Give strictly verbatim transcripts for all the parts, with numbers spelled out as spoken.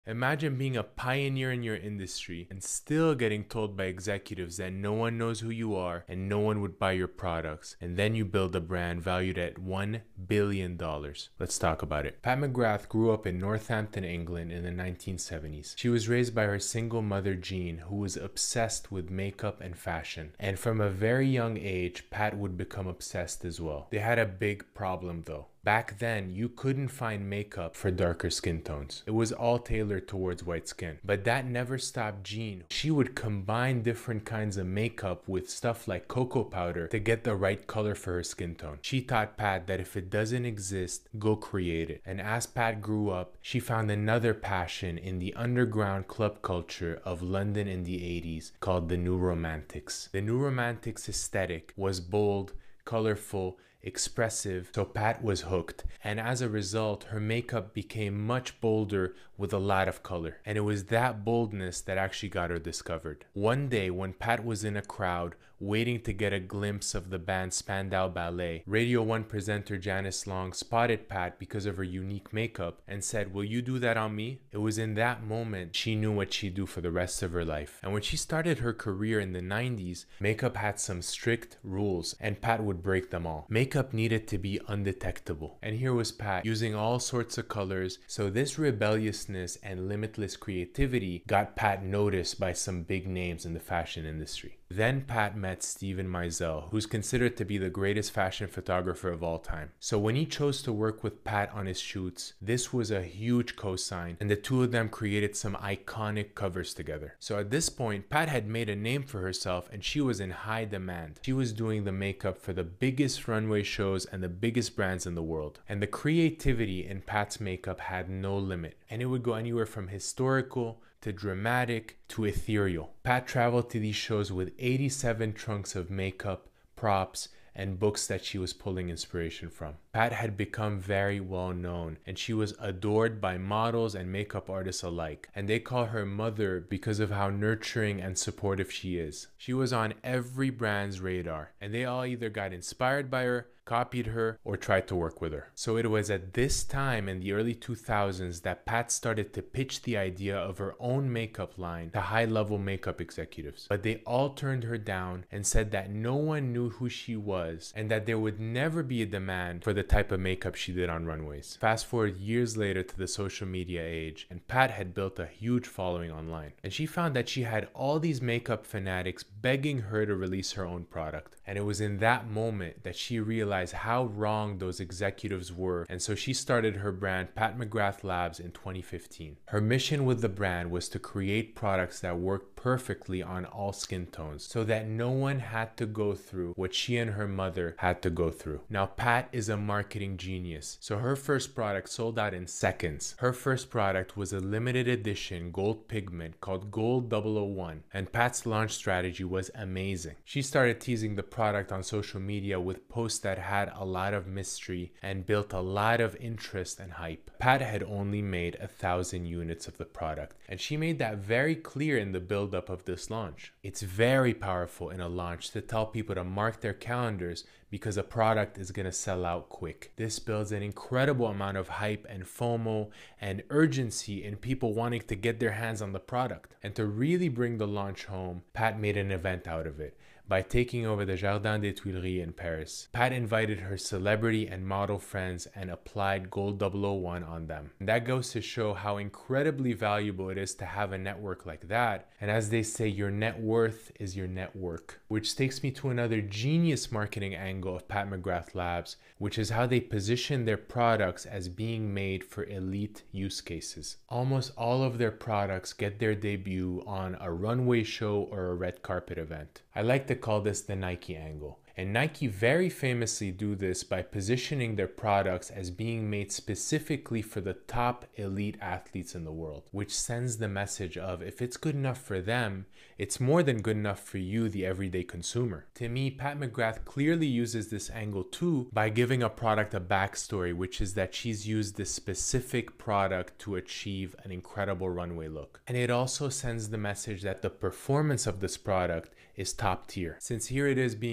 Imagine being a pioneer in your industry and still getting told by executives that no one knows who you are and no one would buy your products, and then you build a brand valued at one billion dollars. Let's talk about it. Pat Mcgrath grew up in Northampton, England in the nineteen seventies. She was raised by her single mother, Jean, who was obsessed with makeup and fashion. And from a very young age, Pat would become obsessed as well. They had a big problem though. Back then, you couldn't find makeup for darker skin tones. It was all tailored towards white skin. But that never stopped Jean. She would combine different kinds of makeup with stuff like cocoa powder to get the right color for her skin tone. She taught Pat that if it doesn't exist, go create it. And as Pat grew up, she found another passion in the underground club culture of London in the eighties called the New Romantics. The New Romantics aesthetic was bold, colorful, expressive, so Pat was hooked, and as a result her makeup became much bolder with a lot of color, and it was that boldness that actually got her discovered. One day when Pat was in a crowd waiting to get a glimpse of the band Spandau Ballet, Radio one presenter Janice Long spotted Pat because of her unique makeup and said, "Will you do that on me?" It was in that moment she knew what she'd do for the rest of her life. And when she started her career in the nineties, makeup had some strict rules and Pat would break them all. Makeup needed to be undetectable, and here was Pat using all sorts of colors, so this rebelliousness and limitless creativity got Pat noticed by some big names in the fashion industry. Then Pat met Steven Meisel, who's considered to be the greatest fashion photographer of all time. So when he chose to work with Pat on his shoots, this was a huge cosign, and the two of them created some iconic covers together. So at this point, Pat had made a name for herself and she was in high demand. She was doing the makeup for the biggest runway shows and the biggest brands in the world. And the creativity in Pat's makeup had no limit, and it would go anywhere from historical to dramatic to ethereal. Pat traveled to these shows with eighty-seven trunks of makeup, props, and books that she was pulling inspiration from. Pat had become very well known, and she was adored by models and makeup artists alike, and they call her mother because of how nurturing and supportive she is. She was on every brand's radar, and they all either got inspired by her, copied her, or tried to work with her. So it was at this time in the early two thousands that Pat started to pitch the idea of her own makeup line to high-level makeup executives. But they all turned her down and said that no one knew who she was and that there would never be a demand for the type of makeup she did on runways. Fast forward years later to the social media age, and Pat had built a huge following online. And she found that she had all these makeup fanatics begging her to release her own product. And it was in that moment that she realized how wrong those executives were, and so she started her brand Pat Mcgrath Labs in twenty fifteen. Her mission with the brand was to create products that worked perfectly on all skin tones so that no one had to go through what she and her mother had to go through. Now Pat is a marketing genius, so her first product sold out in seconds. Her first product was a limited edition gold pigment called Gold double oh one, and Pat's launch strategy was amazing. She started teasing the product on social media with posts that had a lot of mystery and built a lot of interest and hype. Pat had only made a thousand units of the product, and she made that very clear in the build-up of this launch. It's very powerful in a launch to tell people to mark their calendars because a product is going to sell out quick. This builds an incredible amount of hype and FOMO and urgency in people wanting to get their hands on the product. And to really bring the launch home, Pat made an event out of it by taking over the Jardin des Tuileries in Paris. Pat invited her celebrity and model friends and applied Gold double oh one on them. And that goes to show how incredibly valuable it is to have a network like that. And as they say, your net worth is your network. Which takes me to another genius marketing angle of Pat Mcgrath Labs, which is how they position their products as being made for elite use cases. Almost all of their products get their debut on a runway show or a red carpet event. I like to call this the Nike angle. And Nike very famously do this by positioning their products as being made specifically for the top elite athletes in the world, which sends the message of if it's good enough for them, it's more than good enough for you, the everyday consumer. To me, Pat Mcgrath clearly uses this angle too by giving a product a backstory, which is that she's used this specific product to achieve an incredible runway look. And it also sends the message that the performance of this product is top tier, since here it is being used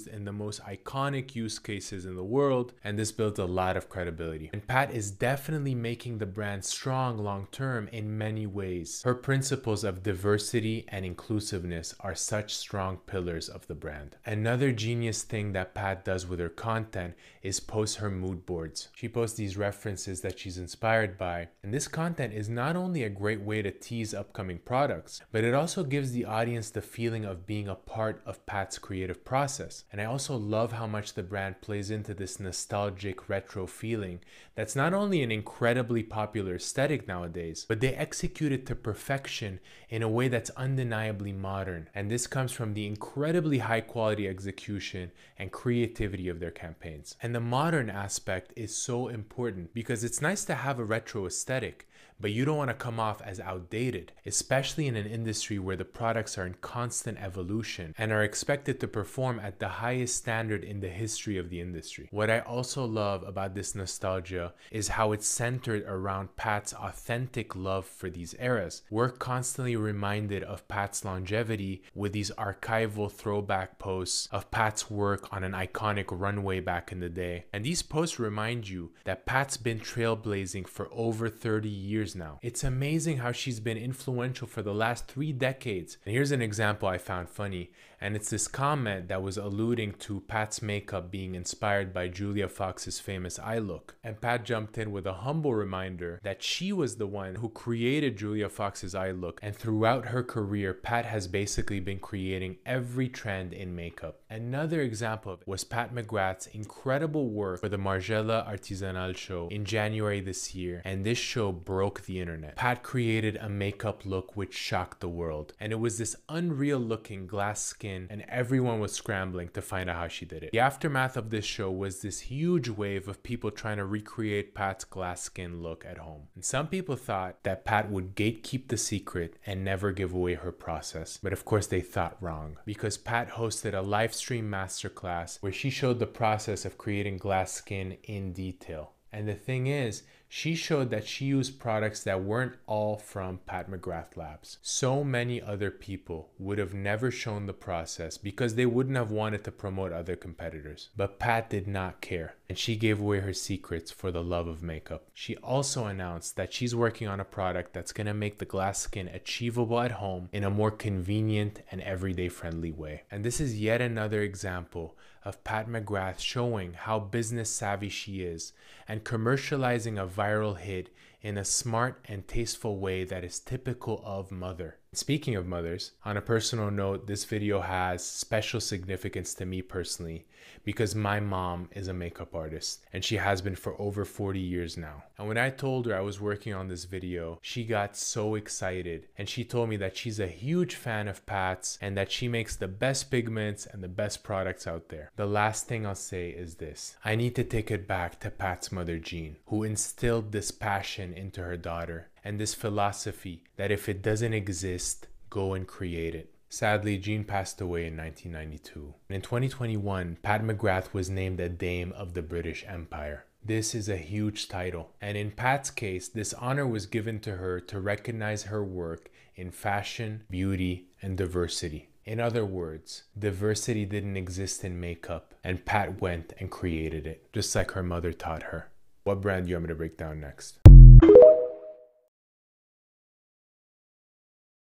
used in the most iconic use cases in the world, and this builds a lot of credibility. And Pat is definitely making the brand strong long term in many ways. Her principles of diversity and inclusiveness are such strong pillars of the brand. Another genius thing that Pat does with her content is post her mood boards. She posts these references that she's inspired by, and this content is not only a great way to tease upcoming products, but it also gives the audience the feeling of being a part of Pat's creative process. And I also love how much the brand plays into this nostalgic retro feeling that's not only an incredibly popular aesthetic nowadays, but they execute it to perfection in a way that's undeniably modern. And this comes from the incredibly high quality execution and creativity of their campaigns. And the modern aspect is so important because it's nice to have a retro aesthetic, but you don't want to come off as outdated, especially in an industry where the products are in constant evolution and are expected to perform at the highest standard in the history of the industry. What I also love about this nostalgia is how it's centered around Pat's authentic love for these eras. We're constantly reminded of Pat's longevity with these archival throwback posts of Pat's work on an iconic runway back in the day. And these posts remind you that Pat's been trailblazing for over thirty years now. It's amazing how she's been influential for the last three decades. And here's an example I found funny, and it's this comment that was alluding to Pat's makeup being inspired by Julia Fox's famous eye look. And Pat jumped in with a humble reminder that she was the one who created Julia Fox's eye look, and throughout her career, Pat has basically been creating every trend in makeup. Another example of it was Pat Mcgrath's incredible work for the Margiela Artisanal show in January this year, and this show broke the internet. Pat created a makeup look which shocked the world, and it was this unreal looking glass skin, and everyone was scrambling to find out how she did it. The aftermath of this show was this huge wave of people trying to recreate Pat's glass skin look at home. And some people thought that Pat would gatekeep the secret and never give away her process, but of course they thought wrong, because Pat hosted a live stream masterclass where she showed the process of creating glass skin in detail. And the thing is, she showed that she used products that weren't all from Pat Mcgrath Labs. So many other people would have never shown the process because they wouldn't have wanted to promote other competitors. But Pat did not care, and she gave away her secrets for the love of makeup. She also announced that she's working on a product that's going to make the glass skin achievable at home in a more convenient and everyday friendly way. And this is yet another example of Pat Mcgrath showing how business savvy she is and commercializing a viral hit in a smart and tasteful way that is typical of Mother. Speaking of mothers, on a personal note, this video has special significance to me personally because my mom is a makeup artist and she has been for over forty years now. And when I told her I was working on this video, she got so excited and she told me that she's a huge fan of Pat's and that she makes the best pigments and the best products out there. The last thing I'll say is this: I need to take it back to Pat's mother, Jean, who instilled this passion into her daughter and this philosophy that if it doesn't exist, go and create it. Sadly, Jean passed away in nineteen ninety-two. And in twenty twenty-one, Pat Mcgrath was named a Dame of the British Empire. This is a huge title, and in Pat's case, this honor was given to her to recognize her work in fashion, beauty, and diversity. In other words, diversity didn't exist in makeup, and Pat went and created it, just like her mother taught her. What brand do you want me to break down next?